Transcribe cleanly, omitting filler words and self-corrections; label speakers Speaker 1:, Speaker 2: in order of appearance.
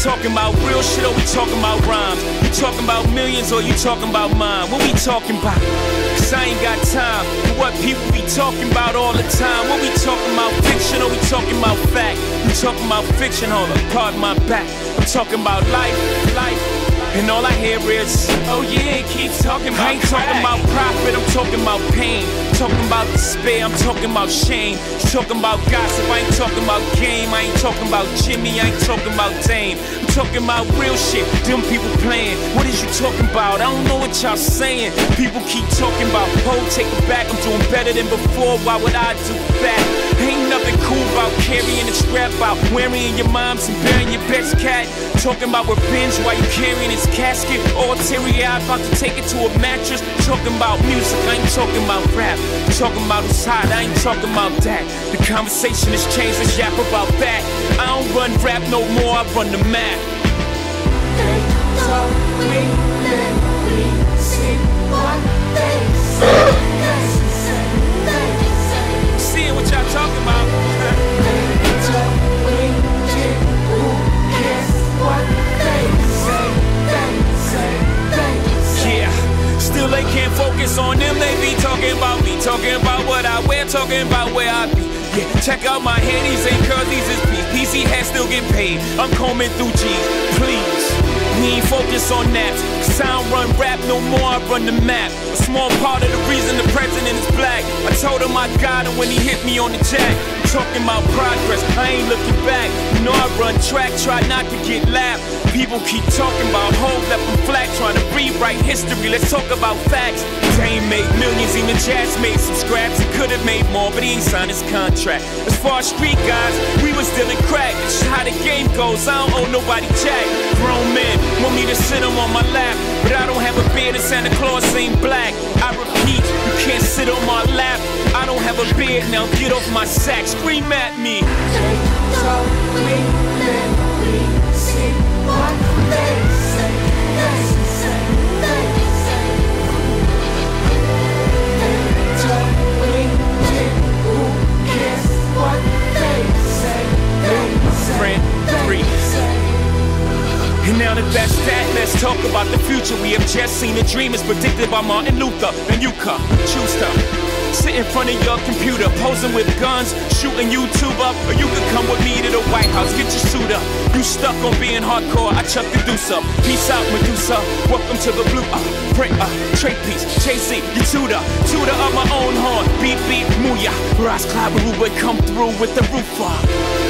Speaker 1: talking about real shit or we talking about rhymes? You talking about millions or you talking about mine? What we talking about? Cause I ain't got time for what people be talking about all the time. What we talking about, fiction or we talking about fact? We talking about fiction, hold up, pardon my back. I'm talking about life. And all I hear is, oh yeah, keep talking about I ain't talking about profit, I'm talking about pain. Talking about despair, I'm talking about shame. Talking about gossip, I ain't talking about game. I ain't talking about Jimmy, I ain't talking about Dame. I'm talking about real shit, them people playing. What is you talking about? I don't know what y'all saying. People keep talking about, oh, take it back, I'm doing better than before, why would I do that? Ain't nothing cool about carrying a strap out, wearing your moms and burying your best cat. Talking about revenge while you carrying his casket, all teary-eyed, about to take it to a mattress. Talking about music, I ain't talking about rap. Talking about who's hot, I ain't talking about that. The conversation has changed, let's yap about that. I don't run rap no more, I run the map.
Speaker 2: They talk, we live, we see what they say.
Speaker 1: Seeing what y'all talking about.
Speaker 2: They talk, we did, who cares what they say?
Speaker 1: Yeah, still they can't focus on them, they be talking about me. Talking about what I wear, talking about where I be. Yeah, check out my hair, these ain't curls, these is peas. PC hats still get paid, I'm combing through G's. Please, we ain't focus on that. Cause I don't run rap no more, I run the map. A small part of the reason the president is black. I told him I got him when he hit me on the jack. Talking about progress, I ain't looking back. You know I run track, try not to get laughed. People keep talking about hoes left them flat, trying to rewrite history, let's talk about facts. Dame made millions, even Jazz made some scraps. He could've made more, but he ain't signed his contract. As far as street guys, we was dealing crack. It's just how the game goes, I don't owe nobody jack. Grown men want me to sit them on my lap, but I don't have a beard and Santa Claus ain't black. I repeat, you can't sit on my lap. I don't have a beard, now get off my sack, scream at me.
Speaker 2: They talk, we live, we see what they say. They talk, we did, who cares what they say?
Speaker 1: Friend, three. And now that that's that, let's talk about the future. We have just seen a dream as predicted by Martin Luther. And you come, choose stuff. Sit in front of your computer, posing with guns, shooting YouTube up. Or you could come with me to the White House, get your suit up. You stuck on being hardcore, I chuck the deuce up. Peace out, Medusa, welcome to the blue print, trade piece, chasing you tutor of my own horn. Beep, beep, mooyah, Ross Clyde, come through with the roof up.